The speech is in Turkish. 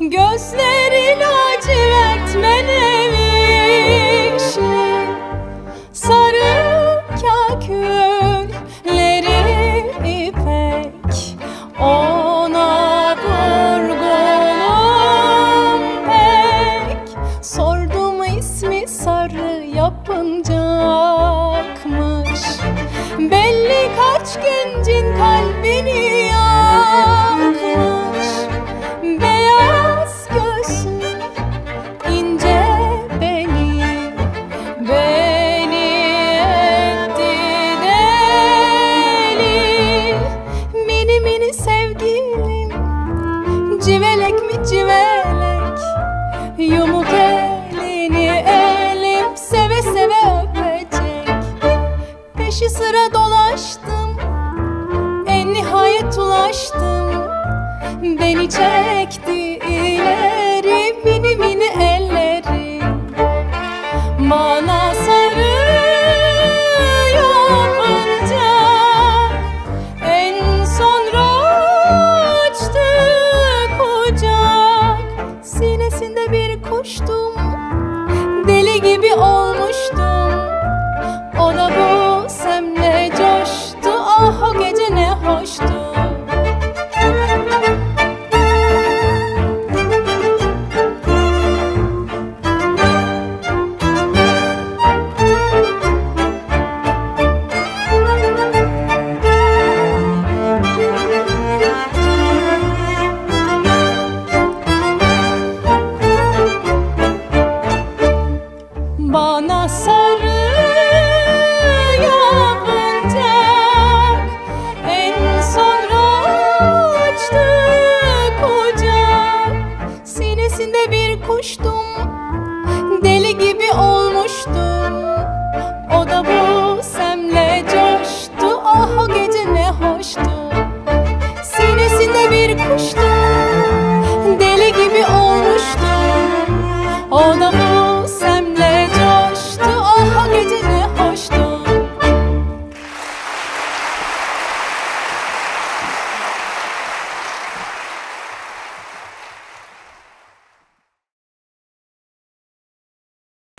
Gözleri lacivert menevişli, sarı kakülleri ipek, ona vurgunum pek. Sordum ismi sarı yapıncakmış, belli kaç gencin kalbini yakmış. Beyaz gözlü, ince beni, beni etti deli. Mini mini sevgilim, civelek mi civelek, yumuk elini elim seve seve öpecek. Peşi sıra dolaştım, en nihayet ulaştım. Beni çekti ileri mini mini elleri, bana sarı yapınca en sonra açtı kucak. Sinesinde bir kuştum, deli gibi olmuştum. O da bu semle coştu, ah o gece ne hoştu. Bana sarı yapıncak en sonra açtı kucak. Sinesinde bir kuştum,